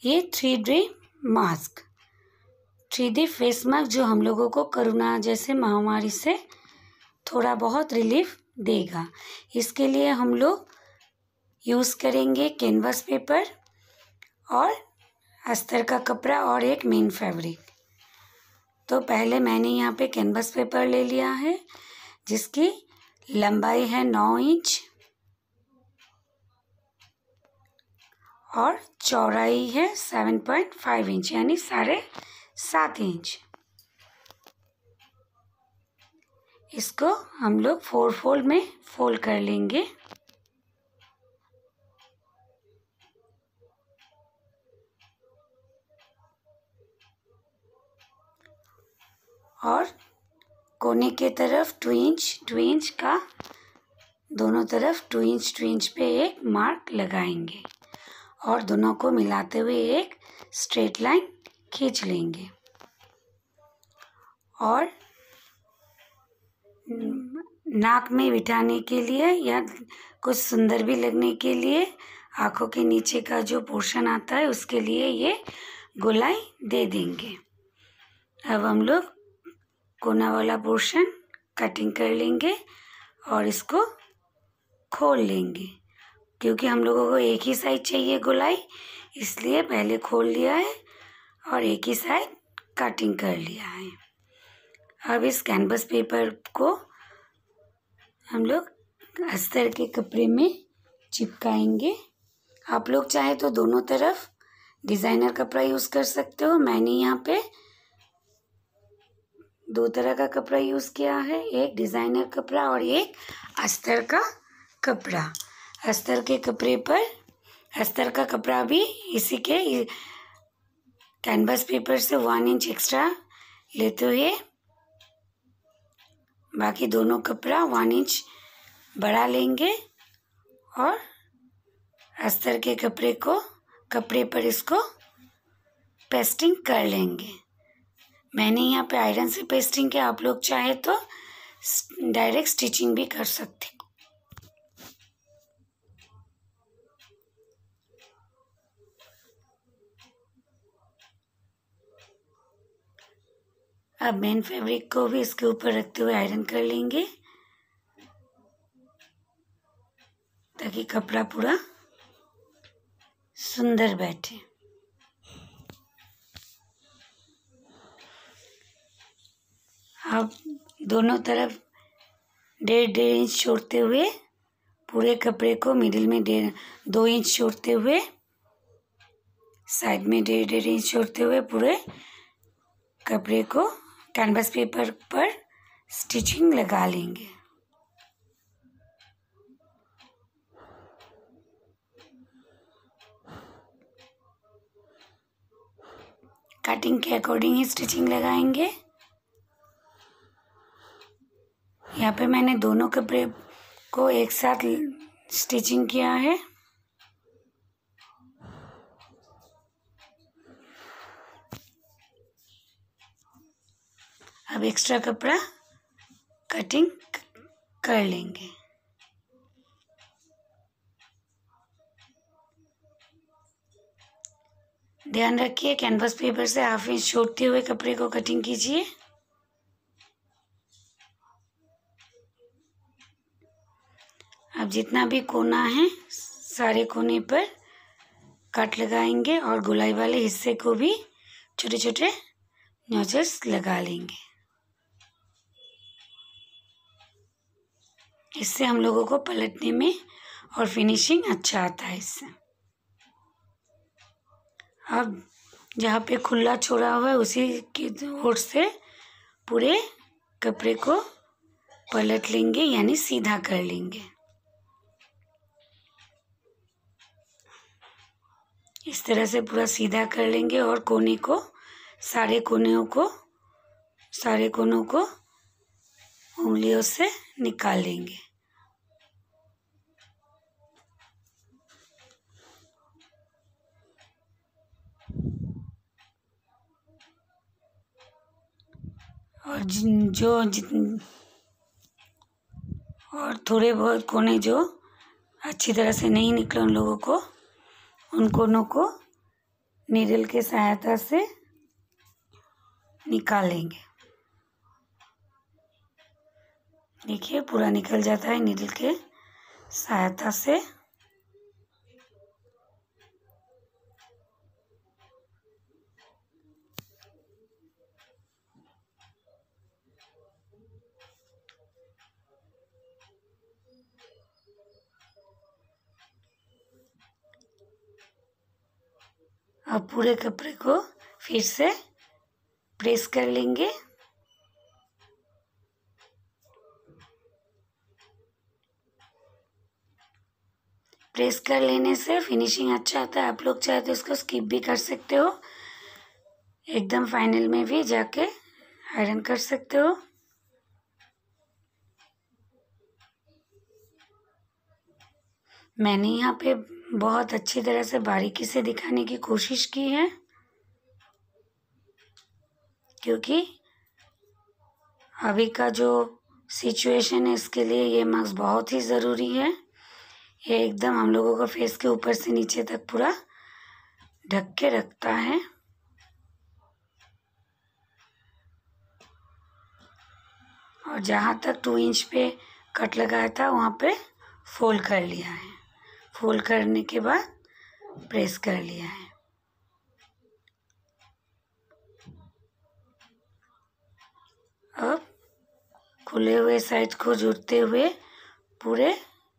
ये 3D mask, 3D face mask जो हम लोगों को कोरोना जैसे महामारी से थोड़ा बहुत रिलीफ देगा। इसके लिए हम लोग यूज़ करेंगे कैनवास पेपर और अस्तर का कपड़ा और एक मेन फैब्रिक। तो पहले मैंने यहाँ पे कैनवास पेपर ले लिया है जिसकी लंबाई है 9 इंच और चौड़ाई है 7.5 इंच यानी 7.5 इंच। इसको हम लोग 4 फोल्ड में फोल्ड कर लेंगे। और कोने के तरफ 2 इंच का दोनों तरफ 2 इंच पे एक मार्क लगाएंगे और दोनों को मिलाते हुए एक स्ट्रेट लाइन खींच लेंगे। और नाक में बिठाने के लिए या कुछ सुंदर भी लगने के लिए आँखों के नीचे का जो पोर्शन आता है उसके लिए ये गोलाई दे देंगे। अब हम लोग कोना वाला पोर्शन कटिंग कर लेंगे और इसको खोल लेंगे। क्योंकि हम लोगों को एक ही साइड चाहिए गोलाई, इसलिए पहले खोल लिया है और एक ही साइड कटिंग कर लिया है। अब इस कैनवस पेपर को हम लोग अस्तर के कपड़े में चिपकाएंगे। आप लोग चाहे तो दोनों तरफ डिज़ाइनर कपड़ा यूज़ कर सकते हो। मैंने यहाँ पे 2 तरह का कपड़ा यूज़ किया है, एक डिज़ाइनर कपड़ा और एक अस्तर का कपड़ा। अस्तर के कपड़े पर अस्तर का कपड़ा भी इसी के कैनवस पेपर से 1 इंच एक्स्ट्रा लेते हुए बाकी दोनों कपड़ा 1 इंच बढ़ा लेंगे और अस्तर के कपड़े पर इसको पेस्टिंग कर लेंगे। मैंने यहाँ पे आयरन से पेस्टिंग किया, आप लोग चाहे तो डायरेक्ट स्टिचिंग भी कर सकते हो। अब मेन फैब्रिक को भी इसके ऊपर रखते हुए आयरन कर लेंगे ताकि कपड़ा पूरा सुंदर बैठे। अब दोनों तरफ 1.5 इंच छोड़ते हुए पूरे कपड़े को मिडिल में 2 इंच छोड़ते हुए साइड में 1.5 इंच छोड़ते हुए पूरे कपड़े को कैनवस पेपर पर स्टिचिंग लगा लेंगे। कटिंग के अकॉर्डिंग ही स्टिचिंग लगाएंगे। यहाँ पे मैंने दोनों कपड़े को एक साथ स्टिचिंग किया है। अब एक्स्ट्रा कपड़ा कटिंग कर लेंगे। ध्यान रखिए कैनवस पेपर से 1/2 इंच छोड़ते हुए कपड़े को कटिंग कीजिए। अब जितना भी कोना है सारे कोने पर कट लगाएंगे और गोलाई वाले हिस्से को भी छोटे छोटे नॉचेस लगा लेंगे। इससे हम लोगों को पलटने में और फिनिशिंग अच्छा आता है इससे। अब जहाँ पे खुला छोड़ा हुआ है उसी की ओर से पूरे कपड़े को पलट लेंगे यानी सीधा कर लेंगे। इस तरह से पूरा सीधा कर लेंगे और सारे कोनों को उंगलियों से निकाल लेंगे। और थोड़े बहुत कोने जो अच्छी तरह से नहीं निकले उन कोनों को नीडल के सहायता से निकालेंगे। देखिए पूरा निकल जाता है नीडल के सहायता से। अब पूरे कपड़े को फिर से प्रेस कर लेंगे। प्रेस कर लेने से फिनिशिंग अच्छा आता है। आप लोग चाहे तो इसको स्किप भी कर सकते हो, एकदम फाइनल में भी जाके आयरन कर सकते हो। मैंने यहाँ पे बहुत अच्छी तरह से बारीकी से दिखाने की कोशिश की है, क्योंकि अभी का जो सिचुएशन है इसके लिए ये मास्क बहुत ही ज़रूरी है। ये एकदम हम लोगों को फेस के ऊपर से नीचे तक पूरा ढक के रखता है। और जहाँ तक 2 इंच पे कट लगाया था वहाँ पे फोल्ड कर लिया है। फोल्ड करने के बाद प्रेस कर लिया है। अब खुले हुए साइड को जुड़ते हुए पूरे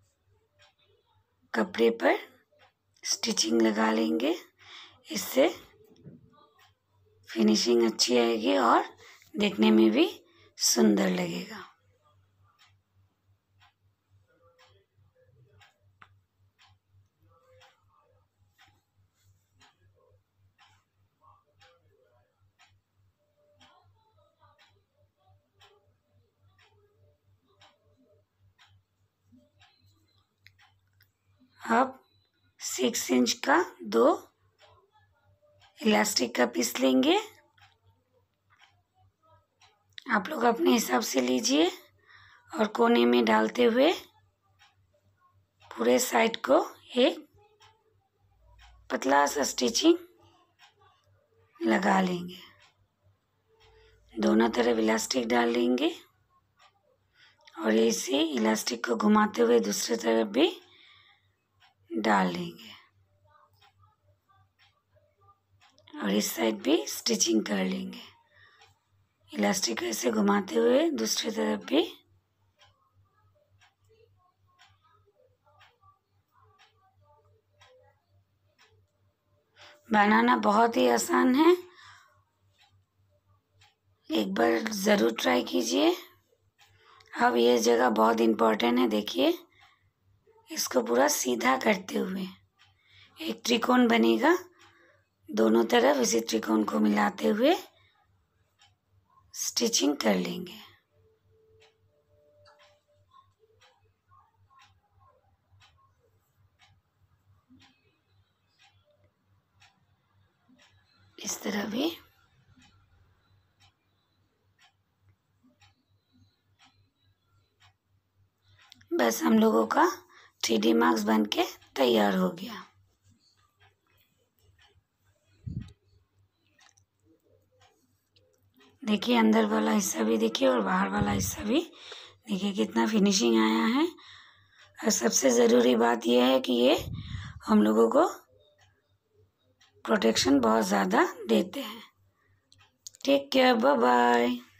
कपड़े पर स्टिचिंग लगा लेंगे। इससे फिनिशिंग अच्छी आएगी और देखने में भी सुंदर लगेगा। अब 6 इंच का 2 इलास्टिक का पीस लेंगे। आप लोग अपने हिसाब से लीजिए और कोने में डालते हुए पूरे साइड को एक पतला सा स्टिचिंग लगा लेंगे। दोनों तरफ इलास्टिक डाल लेंगे और इसी इलास्टिक को घुमाते हुए दूसरी तरफ भी डाल लेंगे और इस साइड भी स्टिचिंग कर लेंगे। इलास्टिक ऐसे घुमाते हुए दूसरी तरफ भी बनाना बहुत ही आसान है, एक बार ज़रूर ट्राई कीजिए। अब ये जगह बहुत इम्पोर्टेंट है। देखिए इसको पूरा सीधा करते हुए एक त्रिकोण बनेगा, दोनों तरफ इसी त्रिकोण को मिलाते हुए स्टिचिंग कर लेंगे। इस तरह भी बस हम लोगों का 3D मास्क बन के तैयार हो गया। देखिए अंदर वाला हिस्सा भी देखिए और बाहर वाला हिस्सा भी देखिए कितना फिनिशिंग आया है। और सबसे ज़रूरी बात यह है कि ये हम लोगों को प्रोटेक्शन बहुत ज़्यादा देते हैं। Take care, bye bye.